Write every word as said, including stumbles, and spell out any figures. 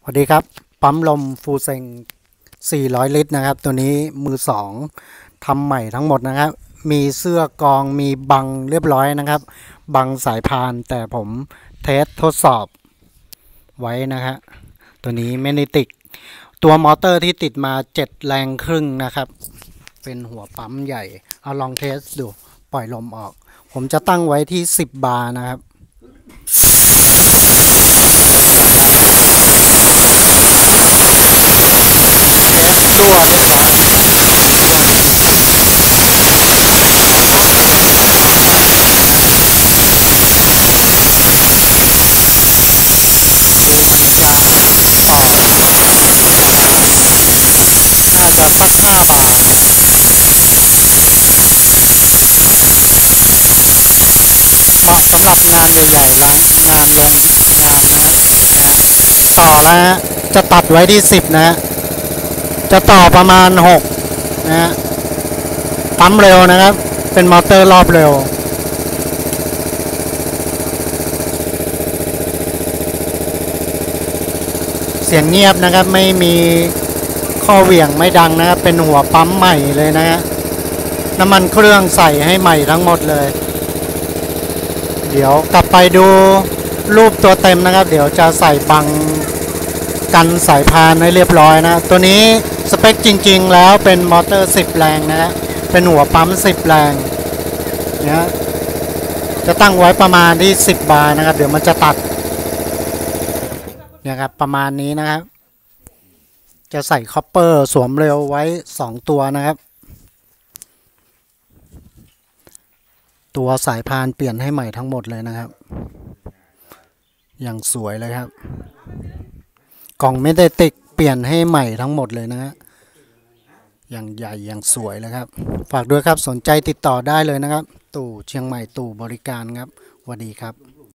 วัสดีครับปั๊มลมฟูเซงสี่ร้อยลิตรนะครับตัวนี้มือสองทำใหม่ทั้งหมดนะครับมีเสื้อกองมีบังเรียบร้อยนะครับบังสายพานแต่ผมเทสทดสอบไว้นะครับตัวนี้ไม่ได้ติดตัวมอเตอร์ที่ติดมาเจ็ดแรงครึ่งนะครับเป็นหัวปั๊มใหญ่เอาลองเทสดูปล่อยลมออกผมจะตั้งไว้ที่สิบบาร์นะครับรั่วเรียบร้อยดูมันจะต่อน่าจะสักห้าบาทเหมาะสำหรับงานใหญ่ๆล้างงานลงงานนะนะฮะต่อแล้วฮะจะตัดไว้ที่สิบนะฮะจะต่อประมาณหกนะฮะปั๊มเร็วนะครับเป็นมอเตอร์รอบเร็วเสียงเงียบนะครับไม่มีข้อเหวี่ยงไม่ดังนะครับเป็นหัวปั๊มใหม่เลยนะฮะน้ำมันเครื่องใส่ให้ใหม่ทั้งหมดเลยเดี๋ยวกลับไปดูรูปตัวเต็มนะครับเดี๋ยวจะใส่บังกันสายพานให้เรียบร้อยนะตัวนี้สเปคจริงๆแล้วเป็นมอเตอร์สิบแรงนะฮะเป็นหัวปั๊มสิบแรงเนี่ยจะตั้งไว้ประมาณที่สิบบาร์นะครับเดี๋ยวมันจะตัดเนี่ยครับประมาณนี้นะครับจะใส่คอปเปอร์สวมเร็วไว้สองตัวนะครับตัวสายพานเปลี่ยนให้ใหม่ทั้งหมดเลยนะครับอย่างสวยเลยครับกล่องไม่ได้ติดเปลี่ยนให้ใหม่ทั้งหมดเลยนะฮะอย่างใหญ่อย่างสวยเลยครับฝากด้วยครับสนใจติดต่อได้เลยนะครับตู่เชียงใหม่ตู่บริการครับสวัสดีครับ